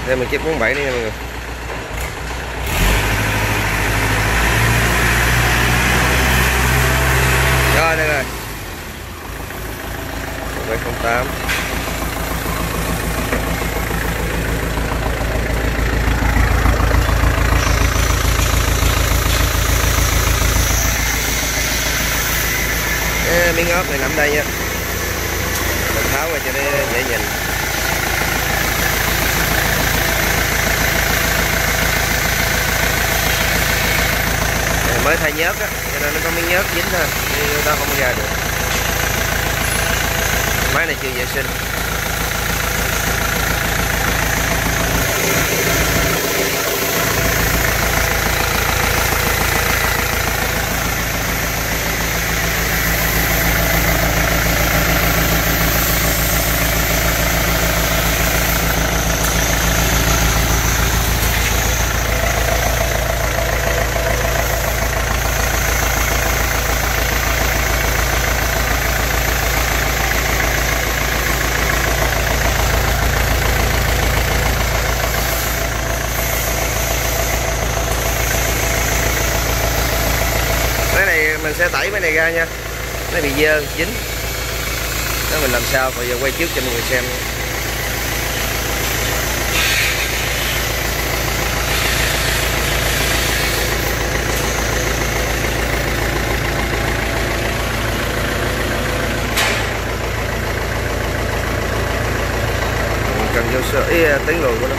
Đây mình chiếc 47 đi nha mọi người. Rồi đây rồi. 1708. Miếng ốp này nằm đây nha. Mình tháo ra cho nó dễ nhìn. Mới thay nhớt á, cho nên nó có miếng nhớt dính thôi, nhưng ta không ra được. Máy này chưa vệ sinh. Mình sẽ tẩy cái này ra nha, nó bị dơ dính đó, mình làm sao bây giờ quay trước cho mọi người xem. Mình cần vô sơ tiếng lùi của nó.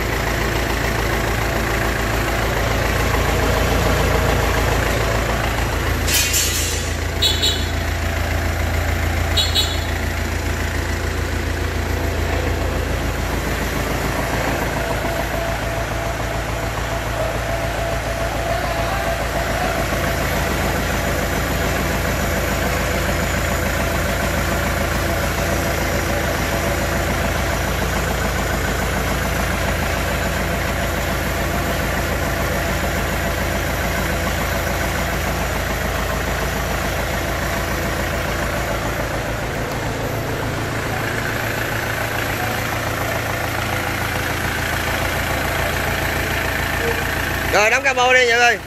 Rồi đóng cabo đi Nhật ơi.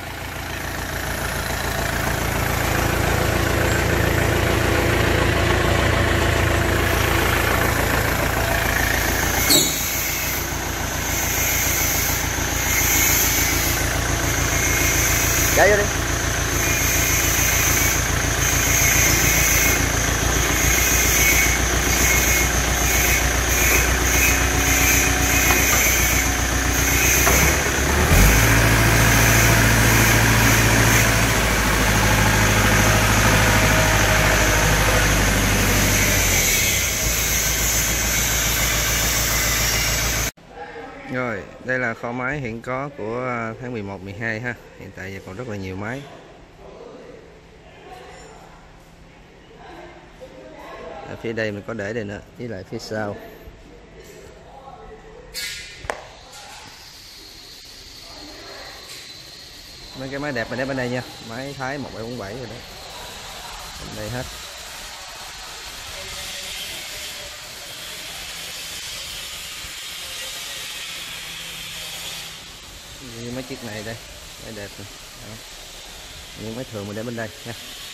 Chạy vô đi. Rồi, đây là kho máy hiện có của tháng 11, 12 ha. Hiện tại giờ còn rất là nhiều máy. Ở phía đây mình có để đây nữa, với lại phía sau. Mấy cái máy đẹp mình để bên đây nha. Máy Thái 1747 rồi đó. Bên đây hết. Như mấy chiếc này đây, máy đẹp này. Đó. Nhưng máy thường mình để bên đây nha.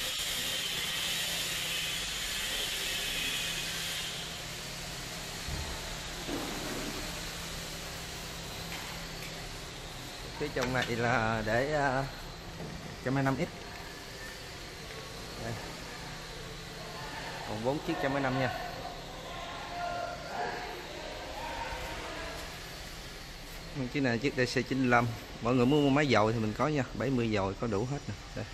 Phía trong này là để 125X. Đây. Còn 4 chiếc 125 nha. Chiếc này chiếc DC95. Mọi người muốn mua máy dầu thì mình có nha, 70 dầu có đủ hết nè. Đây.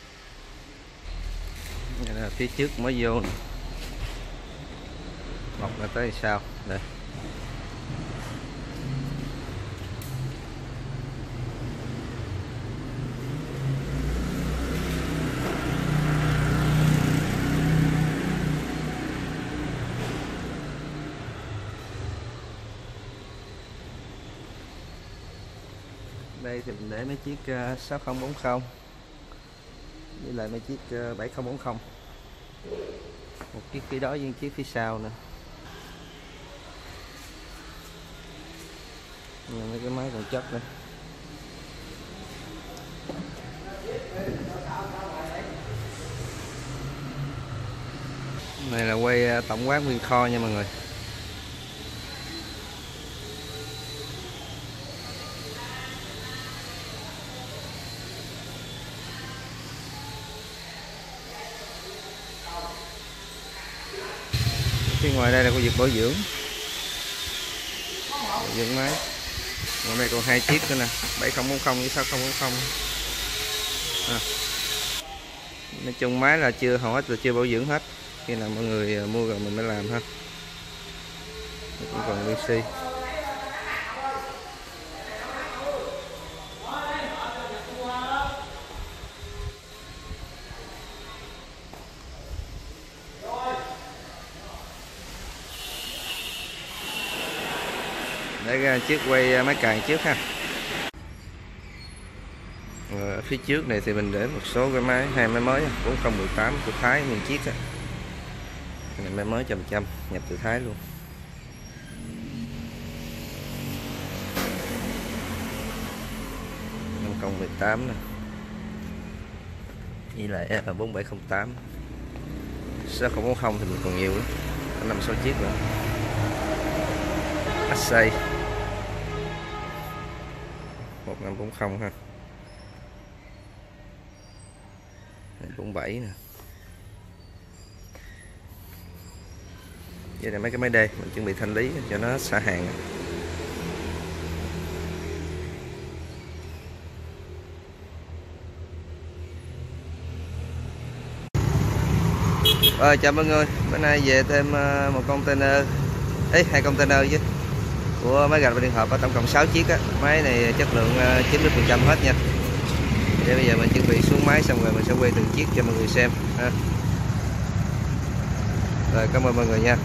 Đây là phía trước mới vô nè. Một là tới sau. Đây. Đây thì mình để mấy chiếc 6040 với lại mấy chiếc 7040, một chiếc phía đó với chiếc phía sau nữa. Mấy cái máy còn chất nữa. Này là quay tổng quát nguyên kho nha mọi người. Phía ngoài đây là khu vực bảo dưỡng máy. Ngoài đây còn 2 chiếc nữa nè, 7040 với 6040. Nói chung máy là chưa hầu hết là chưa bảo dưỡng hết, khi nào mọi người mua rồi mình mới làm ha. Cũng còn nguyên xi. Để ra trước quay máy càng trước ha. Ở phía trước này thì mình để một số cái máy, 2 máy mới 4018 của Thái nguyên chiếc á. Cái này máy mới chầm nhập từ Thái luôn. Công 18 nè. Với lại 4708. 6040 thì mình còn nhiều lắm. 5-6 chiếc nữa. Assay 1540 ha. 47 nè. Vậy là mấy cái máy đây mình chuẩn bị thanh lý cho nó xả hàng. Rồi chào mọi người, bữa nay về thêm một container, 2 container chứ, của máy gạch và điện hợp, tổng cộng 6 chiếc á. Máy này chất lượng 90% hết nha. Để bây giờ mình chuẩn bị xuống máy xong rồi mình sẽ quay từng chiếc cho mọi người xem ha. Rồi cảm ơn mọi người nha.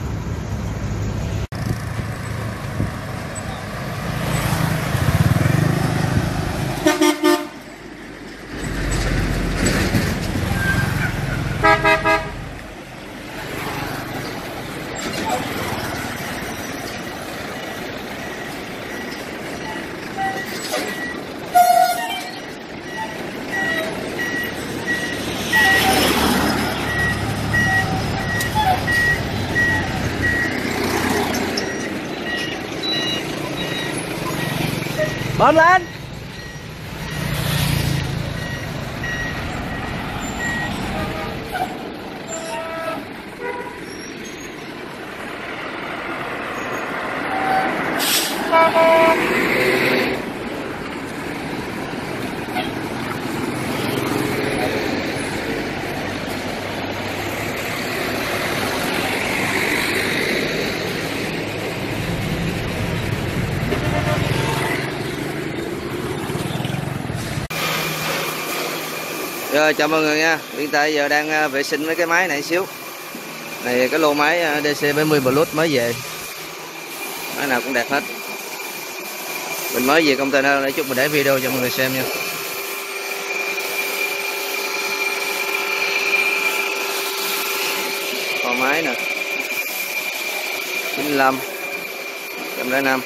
Bấm lên. Rồi chào mọi người nha. Hiện tại giờ đang vệ sinh mấy cái máy này xíu. Này cái lô máy DC70 Plus mới về. Máy nào cũng đẹp hết. Mình mới về container để chút mình để video cho mọi người xem nha. Con máy nè. 95 105.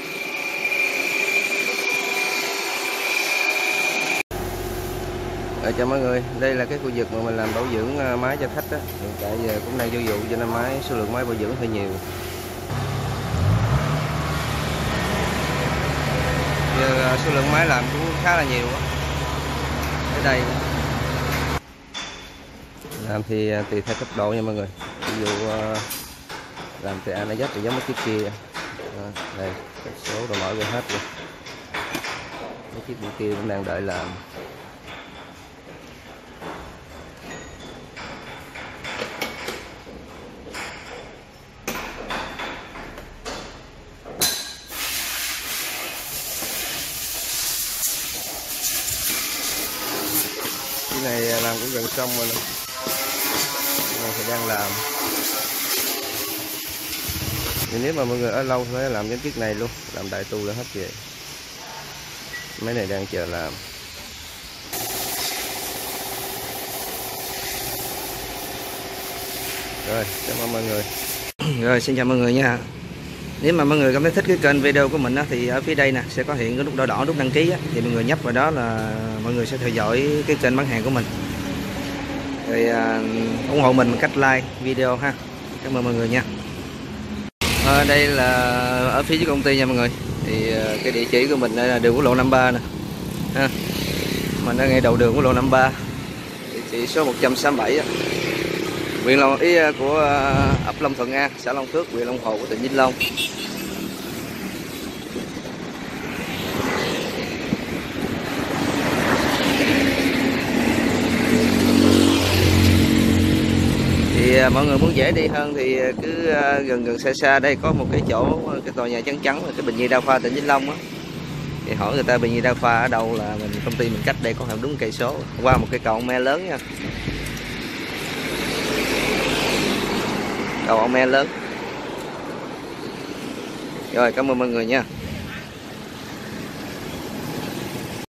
Rồi chào mọi người, đây là cái khu vực mà mình làm bảo dưỡng máy cho khách á. Hiện tại giờ cũng đang vô vụ cho nên số lượng máy bảo dưỡng hơi nhiều. Giờ số lượng máy làm cũng khá là nhiều á. Ở đây làm thì tùy theo cấp độ nha mọi người. Ví dụ làm từ A đến Z thì giống mấy chiếc kia. Đây, số đồ mở ra hết rồi. Mấy chiếc bên kia cũng đang đợi làm. Cái này làm cũng gần xong rồi nè. Này thì đang làm. Thì nếu mà mọi người ở lâu phải làm cái chiếc này luôn, làm đại tu là hết về. Mấy này đang chờ làm. Rồi, cảm ơn mọi người. Rồi, xin chào mọi người nha. Nếu mà mọi người cảm thấy thích cái kênh video của mình á, thì ở phía đây nè sẽ có hiện cái nút đỏ đỏ, nút đăng ký á, thì mọi người nhấp vào đó là mọi người sẽ theo dõi cái kênh bán hàng của mình. Rồi ủng hộ mình bằng cách like video ha. Cảm ơn mọi người nha. Đây là ở phía dưới công ty nha mọi người. Thì cái địa chỉ của mình đây là đường quốc lộ 53 nè ha. Mình ở ngay đầu đường quốc lộ 53, địa chỉ số 167 á. Huyện Long ý của ấp Long Thuận A, xã Long Phước, huyện Long Hồ của tỉnh Vĩnh Long. Thì mọi người muốn dễ đi hơn thì cứ gần xa xa đây có một cái chỗ, cái tòa nhà trắng trắng là cái bệnh viện đa khoa tỉnh Vĩnh Long á. Thì hỏi người ta bệnh viện đa khoa ở đâu là công ty mình cách đây có khoảng đúng cây số, qua một cái cầu me lớn nha. Cầu me lớn. Rồi cảm ơn mọi người nha.